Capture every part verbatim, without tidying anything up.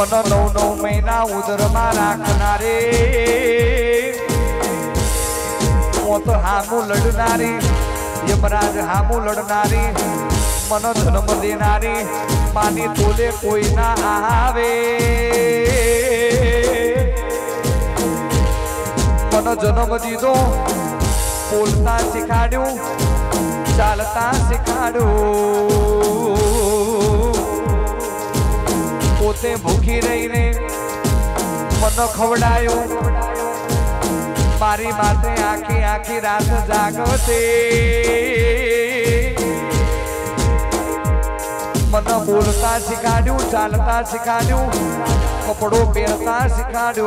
मन नौ नौ महीना उदर में राखनारे मोत हामू लड़नारी यमराज हामू लड़नारी मन जन्म देनारी मानी तोले कोई ना आवे मन जन्म दीदो बोलता सिखाड्यू चालता सिखाड्यू पोते भूखी रही ने मन खवड़ायो मारी माते आखी आखी रात जागते मन बोलता सिखाड्यू चालता सिखाड्यू कपड़ों पहनता सिखाड्यू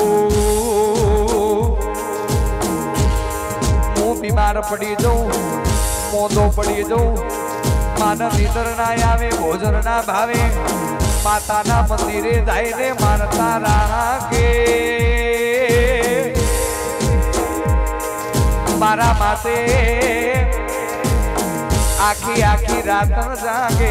मु बीमार पड़ी जाऊं मोदो पड़ी जाऊं मानव निदर ना आवे भोजन ना भावे माता ना मंदिरे जाइने मानता रागे मारा माते आखी आखी रात जागे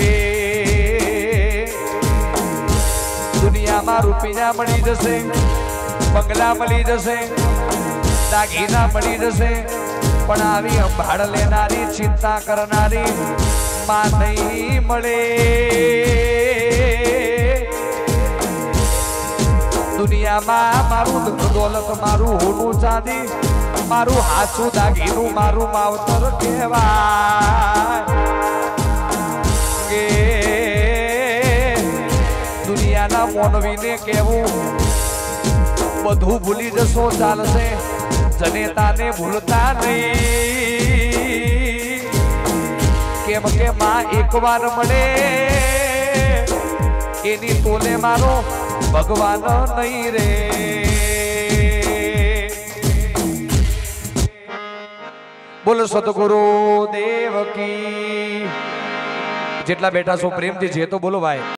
दुनिया में रुपया मળી जसे बंगला मળી जसे दागीना मળી जसे पण आवी अंभाड़ लेनारी चिंता करनारी मां नहीं मळे दुनिया में मारू धन दौलत मारू होनू चांदी मारू हाचू दागीनू मारू मावतर कहेवाय दुनिया ना मोनवी ने कहवू बधु भूली जसो चालशे जनेता ने भूलता नहीं केम के मां एक बार मळे एनी तोले मारो भगवान नहीं रे। बोलो सतगुरु देव की जेटला बेटा सो प्रेम थी जे तो बोलो भाई।